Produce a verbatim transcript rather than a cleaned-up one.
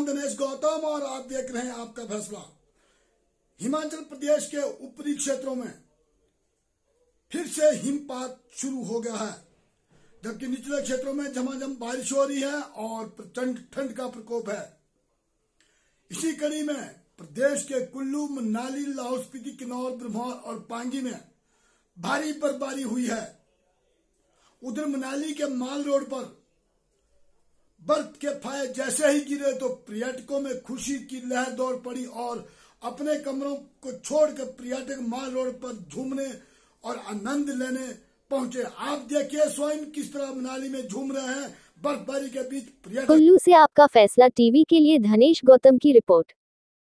दिनेश गौतम और आप देख रहे हैं आपका फैसला। हिमाचल प्रदेश के ऊपरी क्षेत्रों में फिर से हिमपात शुरू हो गया है, जबकि निचले क्षेत्रों में झमाझम बारिश हो रही है और प्रचंड ठंड का प्रकोप है। इसी कड़ी में प्रदेश के कुल्लू, मनाली, लाहौल स्पीति, किन्नौर, भरमौर और पांगी में भारी बर्फबारी हुई है। उधर मनाली के माल रोड पर बर्फ के फाये जैसे ही गिरे तो पर्यटकों में खुशी की लहर दौड़ पड़ी और अपने कमरों को छोड़कर पर्यटक माल रोड पर झूमने और आनंद लेने पहुंचे। आप देखिए स्वयं किस तरह मनाली में झूम रहे हैं बर्फबारी के बीच पर्यटक। कुल्लू से आपका फैसला टीवी के लिए धनेश गौतम की रिपोर्ट।